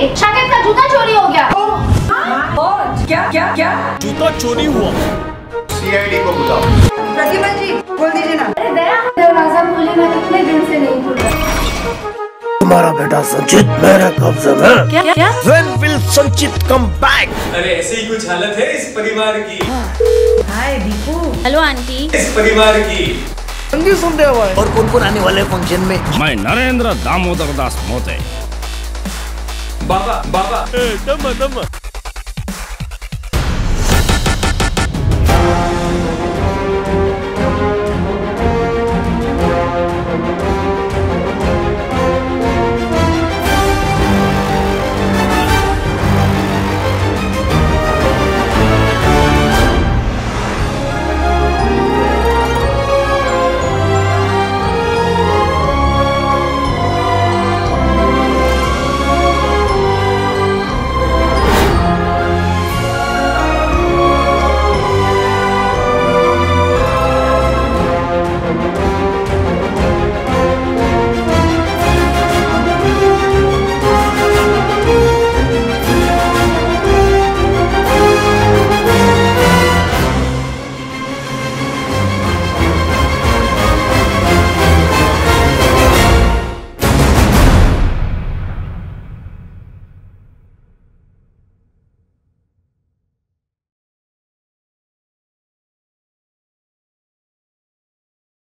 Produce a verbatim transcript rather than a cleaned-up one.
शाकिब का जूता चोरी हो गया। और क्या क्या क्या जूता चोरी हुआ। सीआईडी को बुलाओ। प्रतिभा जी बोल दीजिए ना। अरे दया, दरवाजा खोले, मैं कितने दिन से नहीं खोल रहा। तुम्हारा बेटा संचित मेरे कब्जे में। क्या क्या? When will संचित come back? अरे ऐसे ही कुछ हालत है इस परिवार की। हाय दीपू। Hello aunty. इस परिवार की संगीत सुनने हुआ है। और कौन कौन आने वाले फंक्शन में? मैं नरेंद्र दामोदर दास मोते। बाबा बाबा दम दम